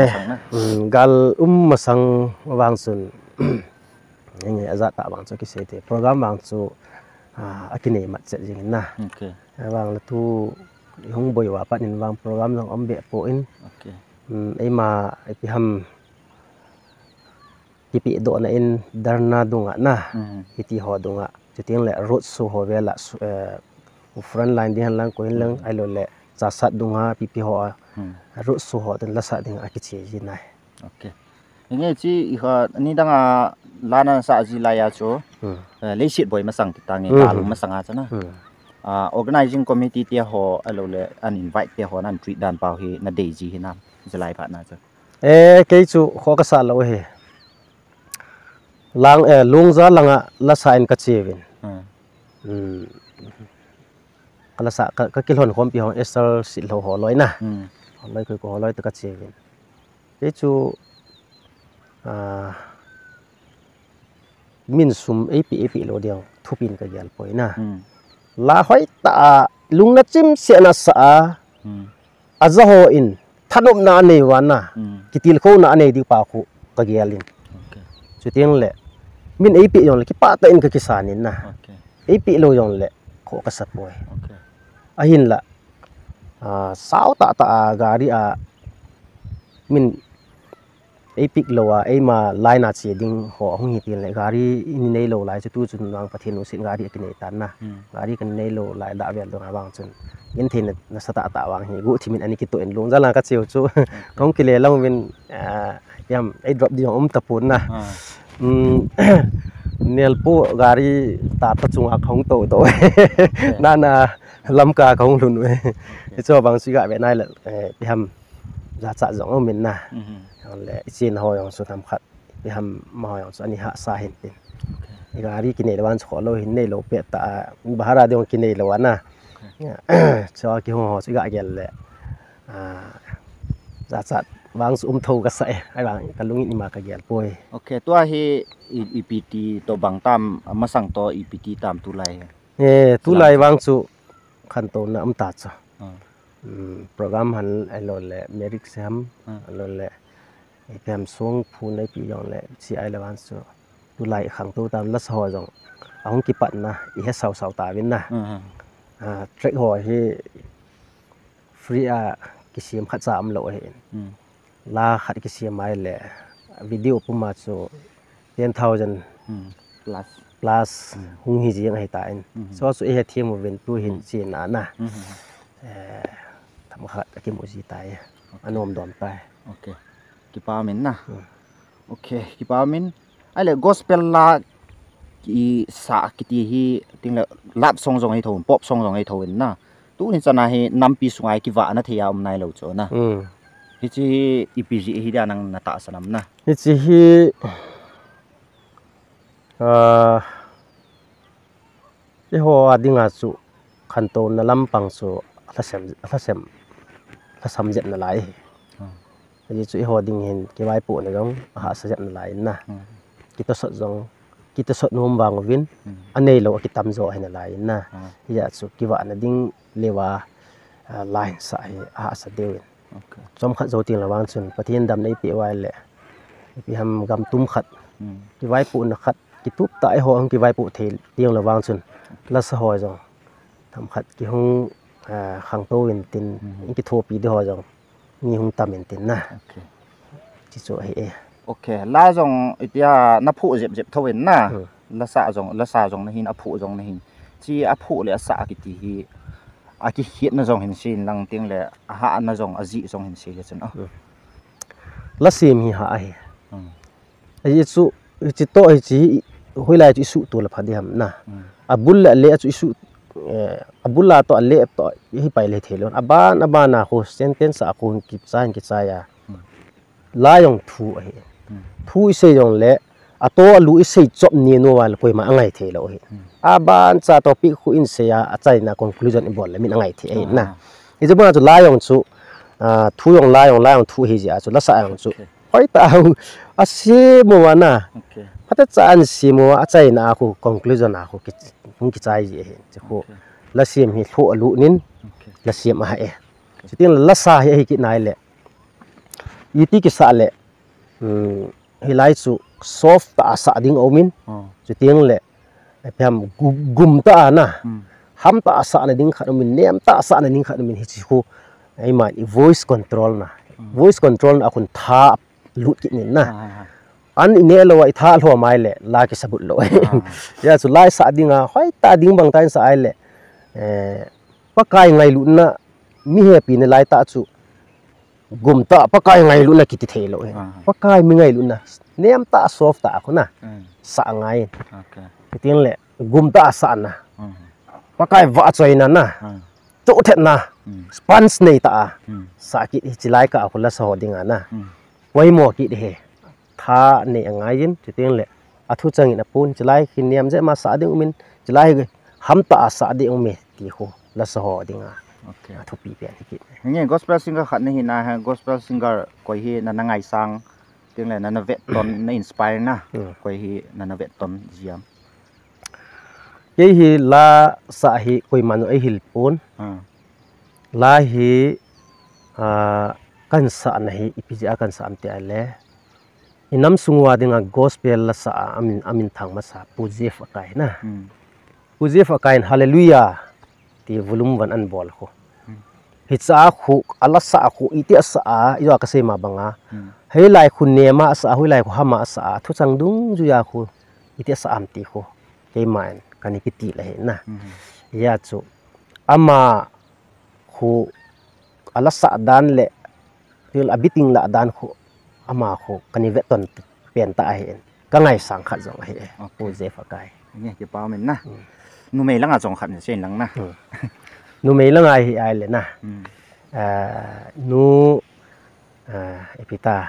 gal masang wang sun nge azat ta bang chu ki se te program bang chu akine mat che jing na โอเค wang la tu hung boy wa pat in wang program jong om be po in โอเค ấy mà cái hầm cái bị độ này in darna đúng à cái tí họ đúng à chỉ tiếng lệ road số họ về là front line đi hành lang coi lang ai lo lệ giá sát đúng à bị họ road số họ tên là sát tiếng cái gì này ok nghe chi họ ni đang à lana sa gì lại à chỗ lấy shit boy mà sang ta nghe cả luôn mà sang à chứ na organizing committee tia họ ai lo lệ an invite tia họ nan treat dan bao hi na day gì hi namจะไล่ผ่านนะจ๊ะ cái chú họ cái sao lâu he lang lung za langa la sign ka chevin kala sa ka kilhon khom pi hong estar sil ho ho loi na loi ko loi ta ka chevin cái chú min sum api lo diang thupin ka yal poi na la hoi ta lung na chim se na sa aza ho in thanom na nei wana kitil ko na nei di pa khu ka gyalin chu tiang le min api yong le ki pa ta in ka kisanin na api lo yong le ko ka sapoi ahin la sao ta gari min api lo ai ma line na che ding ho hong hi tin le gari in nei lo lai chu tu chun nang pathin no sin gari ki nei tan na gari kan nei lo lai da vel dong awang chun in thin na sata ta wang hi gu thimin ani ki to en lung jala ka cheu chu kong ki le long win yam ai drop di om tapun na nel po gari ta chung ak hong to na lam ka khong lun we cho bang si ga ve nai la bi ham za cha jong min na le chin ho yong su tham khat bi ham ma yong su ani ha sa hin tin gari ki nei lawan chho lo hin nei lo pe ta bahara de ki nei lo na cho ki ho si ga gel le za cha wang su tho ka sai ai bang ka lung ni ma ka gel poi okay tua hi EPT to bang tam ma sang to EPT tam tu lai tu lai wang chu khan to na am ta cha program han ai lo le merik sam lo le em xuống phun này bị dòng lệ chỉ ai là ban số tu lại khẳng tu tam lát hồi dòng ông kịp bận na ý hết sầu tả bên na trách hỏi thì free cái xiêm khát giảm lộ hiện la khát cái xiêm mai lệ video của mà số 10,000 plus hung hi gì hay tại số số ấy thêm một viên tu hình chuyện na thầm khát cái một gì tại anh ôm đòn tay ok kipa min na okay kipa min ale gospel la ki sa kiti hi ting la lap song jong ai thon pop song jong ai thon na tu ni chana hi nampi sungai ki wa na thia nai lo cho na hi chi EPG hi da nang na ta sanam na hi chi hi hi ho adinga chu khanto na lampang chu thasam jet na lai jadi cuy ho ding hin ki vai pu na gong ha sa jan lai na kita sot nom bang win anei lo ki tam zo hin lai na ya chu ki wa na ding lewa line sa ha sa dewin chom khat zo ting lawang chun pathian dam nei pi wai le pi ham gam tum khat ki vai pu na khat ki tup ta ai ho ang ki vai pu thel tiang lawang chun la sa ho zo tham khat ki hung khang to win tin ki tho pi de ho zo ni hung tamin tin na chi cho he okay la jong itia na phu jep thoin na la sa jong na hin a phu jong na hin chi a phu le sa ki ti hi a ki hit na jong hin sin lang ting le a ha na jong a ji jong hin se le chen la sim hi ha he ai chu chi to hi chi hoi lai chi su tu la phadi ham na abul le chu su abulla to le to hi pai le thelon abana ho sentence a kun ki cha ya la yong thu hi thu se yong le ato lu se chop ni no wal poi ma angai thelo hi aban cha topic khu in se ya achai na conclusion i bol le min angai the na i je ba chu la yong chu thu yong la yong thu hi ji a chu la sa yong chu hoi ta a se mo wa na phata cha an si mo achai na khu conclusion a khu ki hung ki chai ji he chu la sim hi thu alu nin la sim ha e chiting la sa hi ki nai le yiti ki sa le hi lai chu soft ta sa ding omin chiting le pem gum ta na ham ta sa na ding khat min nem ta sa na ding khat min hi chi khu ai ma voice control na voice control akun tha lut ki nin na an ine lo ai tha lo mai le la ki sabut lo ya chu lai sa dinga hoi ta ding bang tain sa ai le pakai ngai lu na mi happy ne lai ta chu gum ta pakai ngai lu na ki ti thelo pakai mi ngai lu na nem ta soft ta ko na sa ngai tin le gum ta sa na pakai va choi na na to thet na sponge nei ta sa ki chi lai ka ko la so dinga na wai mo ki de tha nei angai yin tin le athu chang ina pun chi lai khi niam je ma sa ding min chi lai ham ta sa ding me ti ko la so dinga athu pi pe ki nghe gospel singer khat ne hi na ha gospel singer koi hi na ngai sang tiếng là nó vẹt ton nó inspire na koi hi na vẹt ton jiam ye hi la sa hi koi manu ai hil pun la hi kan sa na hi ipija kan sa amte ale inam sungwa dinga gospel la sa amin thang ma sa puje fakai na puje fakai hallelujah ti volume 1 an bol ko hitsa khu ala sa khu iti sa yo ka se ma banga hei lai khu nema sa hui lai khu hama sa thu chang dung ju ya khu iti sa am ti khu ke man kani ki ti la he na ya chu ama khu ala sa dan le til abiting la dan khu ama khu kani ve ton pen ta he ka ngai sang khat jong he pu je fa kai nghe ki pa men na nu mei langa jong khat sen lang na nu mei langa hi ai le na nu epita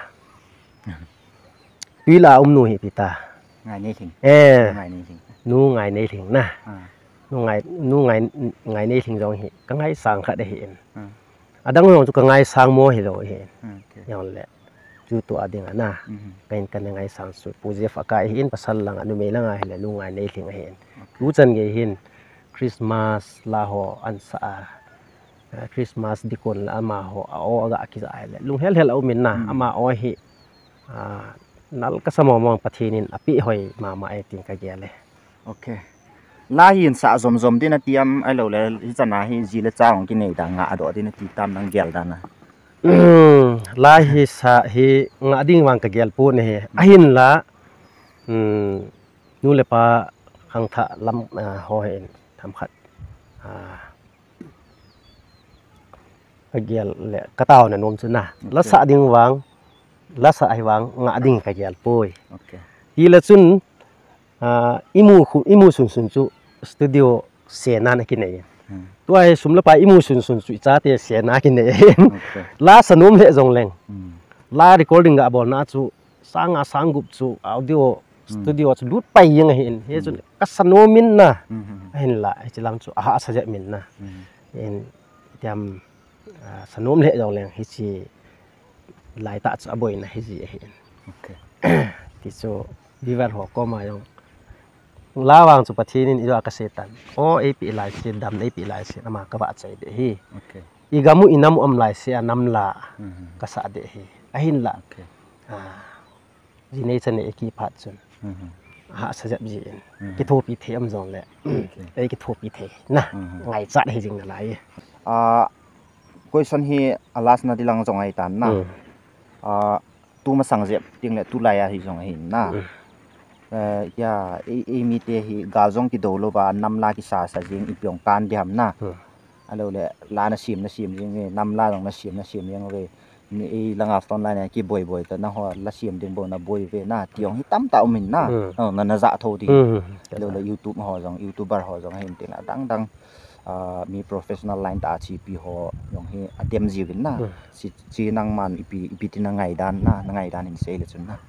pila nu epita ngai nei thing ngai nei thing nu ngai nei thing na nu ngai nei thing jong hi ka ngai sang khat he adang yong chu ka ngai sang mo hi lo he yang le chu to ading ana kain kan ngai sang su puje fa kai hin pasal lang anu me lang ai le nu ngai nei thing he lu chan ge hin Christmas la ho an sa Christmas dikon la ama ho o aga ki ai le lung hel au min na ama o hi nal ka samo mong pathinin api hoi ma ai ting ka gele okay la yin sa zom din na tiam ai lo le hi chana hi ji le chang ki nei da nga ado din ti tam nang gel da na la hi sa hi nga ding wang ka gel pu ne he ahin la nu le pa khang tha lam ho hen tham khat ka gel le ka taw na nom chu na la sa ding wang la sa ai wang nga ding ka gel poi okay ti la chun imu sun chu studio se na na ki nei to ai sum la pa imu sun chu cha te se na ki nei la sanom le jong leng la recording ga bol na chu sanga sangup chu audio studio chu lut pai yang hin he chu ka sanomin na hin la chi lang chu a sa ja min na en tiam sanom le jong leng hi chi lai ta chu aboi na hi ji hin okay ti chu vivar ho ko ma yong lawang chu pathinin ira ka setan o ap lai se dam nei pi lai se ama ka ba chai de hi okay igamu inamu am lai se anam la ka sa de hi ahin la okay ji nei chane eki phat chun ha sa ja ji ki thopi the am jong le ei ki thopi the na ngai chat he jing na lai question hi alas na dilang jong ai tan na tu ma sang jep ting le tu la ya hi jong hin na ya mi te hi ga jong ki do lo ba nam la ki sa jing ipyong kan bi ham na alo le la na sim jing nam la jong na sim yang we ni langa ton la ne ki boy ta na ho la sim ding bo na boy ve na tiong hi tam ta min na na za tho di lo le youtube ho jong youtuber ho jong hin te na dang mi professional line ta chi pi ho yong hi adem ji win na chi nang man ipi tin na ngai dan in se le chun na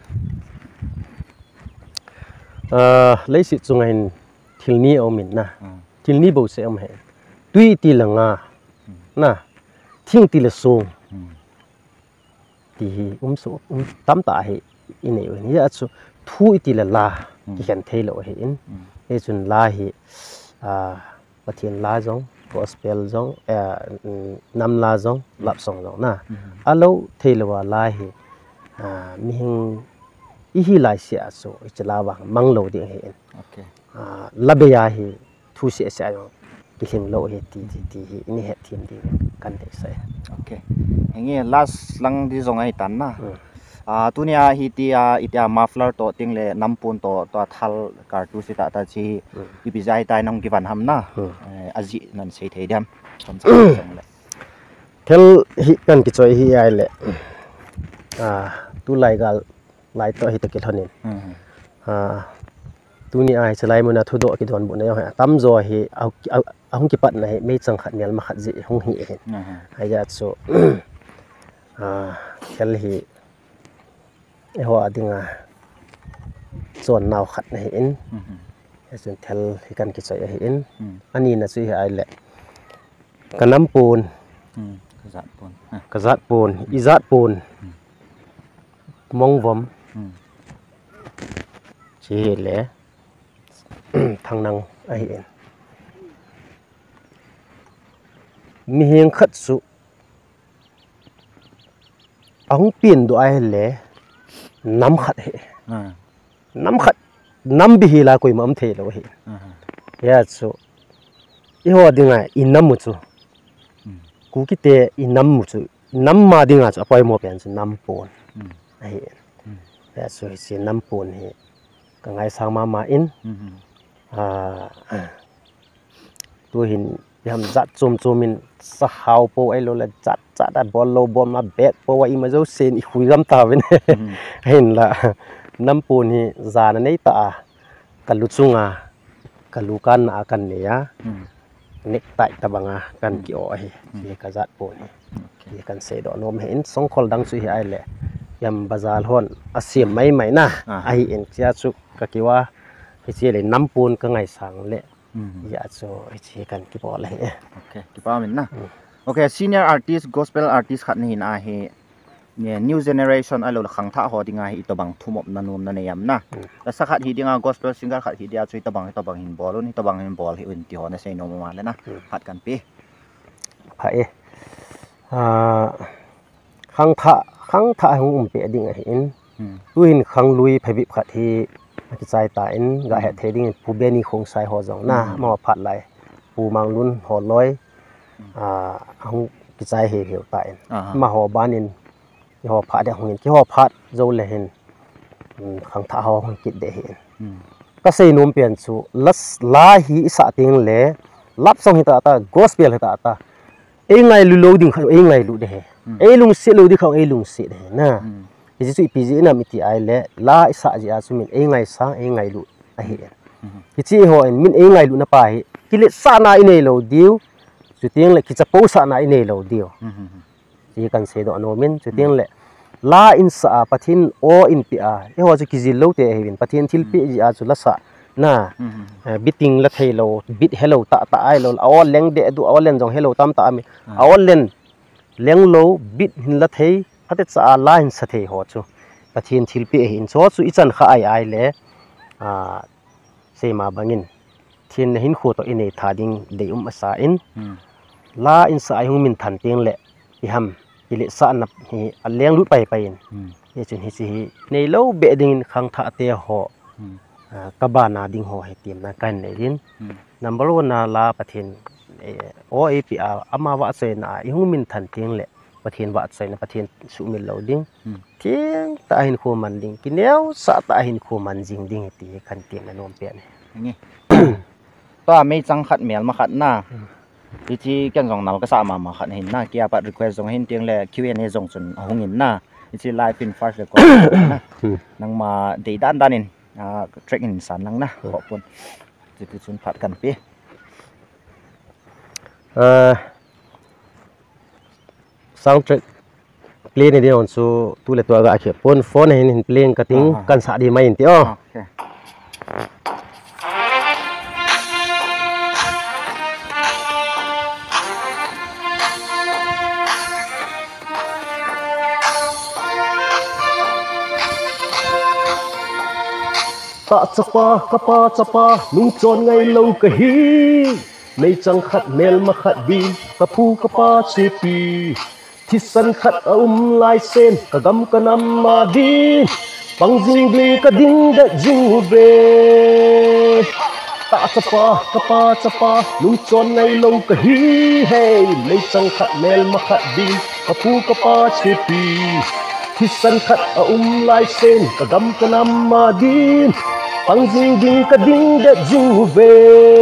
lấy sự chung hành thiếu ni ông mình na thiếu ni bầu sẽ ông hệ tuy ti là nga na thiên ti là sung thì số tám tạ hệ in này vậy nhá số thu ti là la thì hiện thế lộ hệ in hệ chun la hệ và thiên la giống gospel giống nam la giống lap song giống na alo thế là la hệ mình hi lai sia so ichalawa manglo ding he okay labeya hi thu se sa yo ki hing lo he ti hi ni he thim di กันเด็กใส่โอเคอย่างงี้ last ลังที่ส่งให้ตันนะตัวนี้ฮิตอีที่มาฟลาร์ตัวติ้งเลยน้ำปูนตัวทัลการ์ตูสิตาตาชีอีพิจายตายน้องกิวันทำนะอาจินั่นใช่เทียมสมศักดิ์ส่งเลยเทลฮิกันกิจอยฮิไอเลยตัวไลกัลไลตัวฮิตกิจเท่านี้ตัวนี้ไอสไลมันทุดกิจวันบุญเนี่ยตั้มโจฮิเอาหุ่นกิปัดนะไม่จังขัดเนี่ยมาขัดจิหุ่นฮิเห็นไอ้ยัดโซเทลฮิหัวดิ่งส่วนนาวขัดนะเห็นส่วนเทลฮิกันกิจอยเห็นอันนี้นะซื้อไอเลยกันน้ำปูนกระจัดปูนอีจัดปูนมองวมชี้เห็นเลยทางนังไอเอ็นมีเฮียงขัดสุอังเปลี่ยนดูไอเลยน้ำขัดเหน้ำขัดน้ำบิฮิลาคุยมั่มเทลวะเหยาสุอีหัวดิ่งไงอินน้ำมุจุกูคิดเตะอินน้ำมุจุน้ำมาดิ่งอ่ะจะไปโมเป็นสิน้ำปูนไอเอ็นเหยาสุสิน้ำปูนเฮกังไงสังมาอินตัวหินยามจัดจุ่มมินสหาวโปไอโลละจัดบอลโลบอลมาเบ็ดโปว่าอีมาเจ้าเซนอีคุยกำตาเป็นเห็นละน้ำปูนี่จานนี้ตากัลุซุงกัลุกันกันเนี่ยเน็กไตตะบังกันกี่อ้อยที่กระจัดปูนี่ที่กันเสดอนมเห็นสองคนดังสุดไอเลยยามบาซาลฮอนอาเซียมไม่นะไอเอ็นเจ้าสุกก็คิดว่าไอเชี่ยเลยน้ำปูนก็ไงสังเลยอยากจะไอเชี่ยกันกี่ปอเลยโอเคกี่ปอมันนะโอเค senior artist gospel artist ขัดนี่นะเฮเนี่ย new generation ไอเราขังท่าหอดิ่งไงอีตัวบังทุ่มอบนันนุ่มนั่นเองนะแล้วสักขัดฮีดิ่ง gospel singer ขัดฮีดิ่งช่วยตัวบังหินบอลนี่ตัวบังหินบอลที่อื่นที่หอในเซนโนมาแล้วนะขัดกันปีไปขังท่าหงเปียดิ่งไงอินลุยขังลุยไปบิบขัดที่กิจตาอินกะเหตุเทดิ่งผู้เบนี่คงใส่หอจงนะมาผัดไหลผู้มังลุนหอลอยหงกิจเหตุตาอินมาหอบ้านินหอผัดเดี๋ยวหงที่หอผัดโจเลยเห็นขังท่าหงกิจเดเห็นก็เซนุ่มเปลี่ยนสูลัสลาฮีสัติงเล่รับส่งหิตาตากอสเปียลหิตาตาเองไงลุดิ่งเขาเองไงลุเดเฮลุงเสียลุดิ่งเขาลุงเสียเดนะที่สุดปีจีน่ะมิติไอเล่ลาอิสระจีอาสุมินเองไงสังเองไงลุไอเห็นที่จีหัวมินเองไงลุนะไปกิเลสานาอินเอโลดิวสุดที่ยังเล็กกิจโพสานาอินเอโลดิวที่กันเสดอนโนมินสุดที่ยังเล็กลาอินสาปะทินโออินปีอาหัวจะกิจิโลเตเฮวินปะทินทิลปีจีอาสุละสะนะบิติงละเทโลบิดเฮโลตาไอโลเอาเล่งเดดูเอาเล่นจงเฮโลตามตามีเอาเล่นเล่งโลบิดหินละเทพัดจะลาหินสะเทหัวจูปะทินทิลปีหินโซสุอิจันข้าไอเล่เสมาบังินทินหินโคตอินเอทาดิงเดอุมอาสาอินลาอินสายหงมินทันเตียงเละอิฮัมอิเลสานับฮีอัลเลี้ยงลุดไปอินเยจุนฮิซีในโลเบดิงขังท่าเตียหอกบ้านาดิงหอให้เตรียมนะกันในดินnumber one นาลาประเทศโอเอพีอาอามาวัดเซนอิหงมินทันเตียงเละประเทศวัดเซนประเทศสุมิลเราดิงเทียงตาหินคูมันดิงกินเนียวสะตาหินคูมันจิงดิงตีกันเตียงนนมเปียนนี่ก็ไม่จังขัดเมียนมาขัดหน้าที่กันส่งนำก็สามารถมาขัดเห็นหน้าเกียร์ปัด request ส่งเห็นเตียงแหละ Q&A ส่งจนหงเห็นหน้าที่ไลฟ์อินฟาสเลยก็นั่งมาดีด้านนี่เทรคอินสันนั่งนะขอบคุณจะคือชุนผัดกันปี sound track play ni dia on so tu le tu agak akhir pun phone ni play kating kan sa di main ti oh ta chapa nung chon ngai lâu ka hi nei chang khat mel ma khat bi ka phu ka pa che pi thi san khat lai sen ka gam ka nam ma di pang jing bli ka ding da jing be ta chapa lung chon ngay lâu ka hi hey lấy sang khát mel mà khát đi ka pu ka pa chipi thi san khát lai sen ka gam ka nam ma din pang jing ding ka ding de jing ve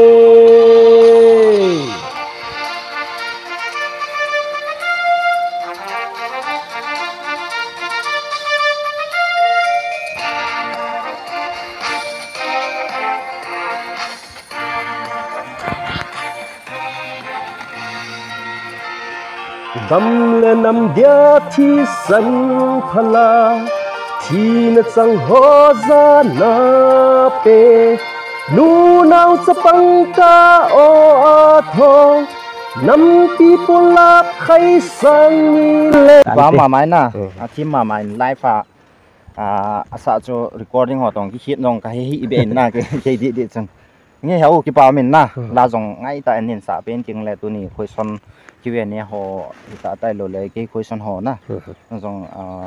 Dam le nam dia thi san phala thi na chang ho za na pe lu nau chapang ka o a tho nam pi pola khai sang ni le ba mà máy na team mà máy live asa cho recording họ tong ki hit nong ka hi ben na ke di chang nghe hiểu cái bao mình na là dòng ngay tại nền xã bên tiếng là tôi này khối son cái việc này họ tại tại lối lấy cái khối son họ na dòng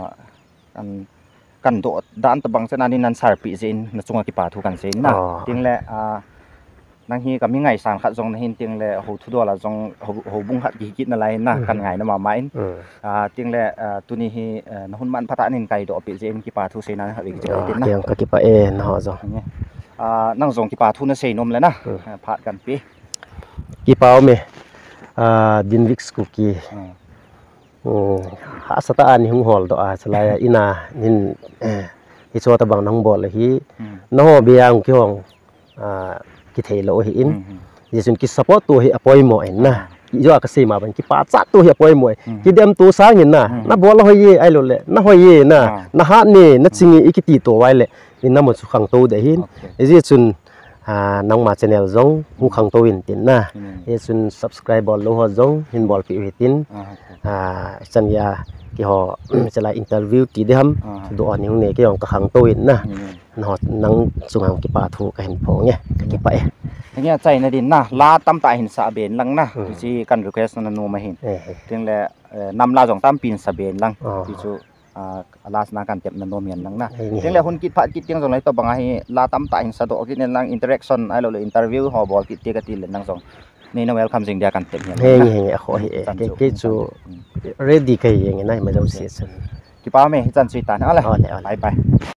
cần độ đan tập bằng chân anh nên xài bị gì nó chung là cái bảo thu cần gì na tiếng là năng hi cả những ngày sáng khát dòng này tiếng là hồ thu đua là dòng hồ bung hạt cái kít là lại na cần ngày nó mà máy tiếng là tôi này nó hôn man phát tại nên cái độ bị gì cái bảo thu xây na bị cái tiếng na tiếng cái bảo nó dòng năng dùng cái bảo thu nó xây nôm lên na phát cần pi cái bảo mày Dinvix cookie hạ sát anh hung hol đó lại ina nên cái chỗ ta bằng nông bò là hi nó biang cái hong cái thể lộ hi in giờ chúng cái support tu hi apoi mo en na giờ cái gì mà bên cái pa sát tu hi apoi mo cái đem tu sáng nhìn na nó bò là hoi ye ai lô lệ nó hoi ye na nó hát nè nó chinh ý cái tì tổ vai lệ in nó một số khang tu để hin giờ chúng nông mà channel giống hung khang tu in tin na giờ chúng subscribe bol lo ho giống hin bol pi tin chân ya cái họ sẽ lại interview tí đấy hâm đồ ăn những này cái ông cả hàng tôi na nó nắng dùng hàng cái bà thu cái hình phố nhé cái bậy nghe chạy này đi na la tam tại hình xã biển lăng na thì cần request nó nô mà hình tiếng là năm la dòng tam pin xã biển lăng thì chú la na cần tiệm nó nô miền lăng na tiếng là hôn kít phát kít tiếng dòng này tao bằng hay la tam tại hình xã độ cái nên lăng interaction ai rồi interview họ bỏ kít tiết cái tiền lăng dòng nên nó welcome dình dia cần tiệm hè khó cái chú ready cái này mà đâu xịt cái bao mày chân suy tàn hả lại bye bye